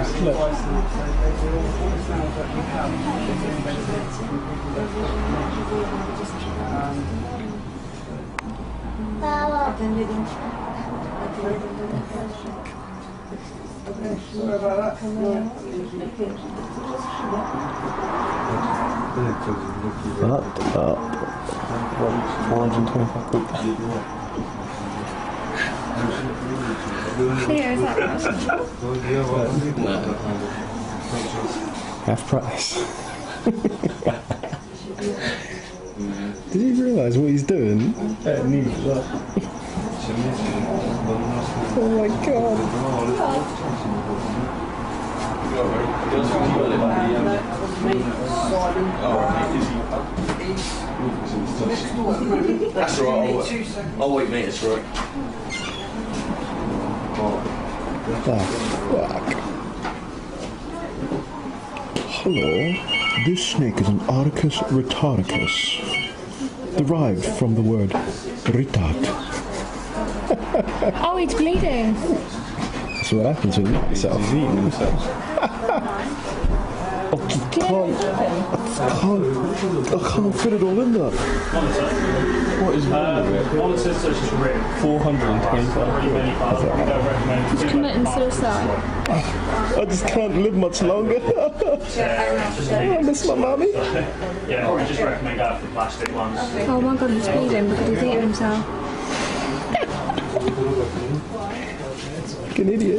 nice. Look. Sorry about that. Up. 425 quid. Clear, is that Half price. Did you realise what he's doing? Oh my god. That's right. I'll wait, mate. It's right. Oh, fuck. Hello. This snake is an Arcus retardicus, derived from the word retard. Oh, he's bleeding. That's what happens when you eat yourself. He's eating himself. I can't fit it all in there. What is wrong with it? 425 quid. He's committing suicide. I just can't live much longer. I miss my mommy. Yeah, I just recommend going for the plastic ones. Oh my god, he's bleeding because he's eating himself. Like an idiot.